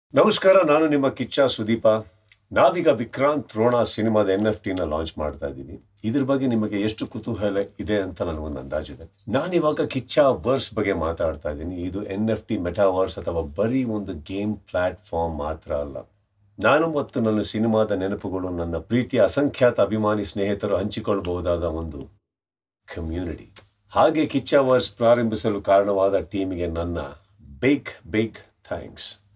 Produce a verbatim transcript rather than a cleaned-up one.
ನಮಸ್ಕಾರ, ನಾನು ನಿಮ್ಮ ಕಿಚ್ಚ ಸುದೀಪ. ನಾವೀಗ ವಿಕ್ರಾಂತ್ ರೋಣ ಸಿನಿಮಾದ ಎನ್ ಎಫ್ ಟಿನ ಲಾಂಚ್ ಮಾಡ್ತಾ ಇದ್ದೀವಿ. ಇದ್ರ ಬಗ್ಗೆ ನಿಮಗೆ ಎಷ್ಟು ಕುತೂಹಲ ಇದೆ ಅಂತ ನನಗೊಂದು ಅಂದಾಜಿದೆ. ನಾನಿವಾಗ ಕಿಚ್ಚ ವರ್ಸ್ ಬಗ್ಗೆ ಮಾತಾಡ್ತಾ ಇದ್ದೀನಿ. ಇದು ಎನ್ ಎಫ್ ಟಿ ಮೆಟಾವರ್ಸ್ ಅಥವಾ ಬರೀ ಒಂದು ಗೇಮ್ ಪ್ಲಾಟ್ಫಾರ್ಮ್ ಮಾತ್ರ ಅಲ್ಲ. ನಾನು ಮತ್ತು ನನ್ನ ಸಿನಿಮಾದ ನೆನಪುಗಳು, ನನ್ನ ಪ್ರೀತಿಯ ಅಸಂಖ್ಯಾತ ಅಭಿಮಾನಿ ಸ್ನೇಹಿತರು ಹಂಚಿಕೊಳ್ಳಬಹುದಾದ ಒಂದು ಕಮ್ಯುನಿಟಿ. ಹಾಗೆ ಕಿಚ್ಚ ವರ್ಸ್ ಪ್ರಾರಂಭಿಸಲು ಕಾರಣವಾದ ಟೀಮಿಗೆ ನನ್ನ ಬಿಗ್ ಬಿಗ್ ಥ್ಯಾಂಕ್ಸ್.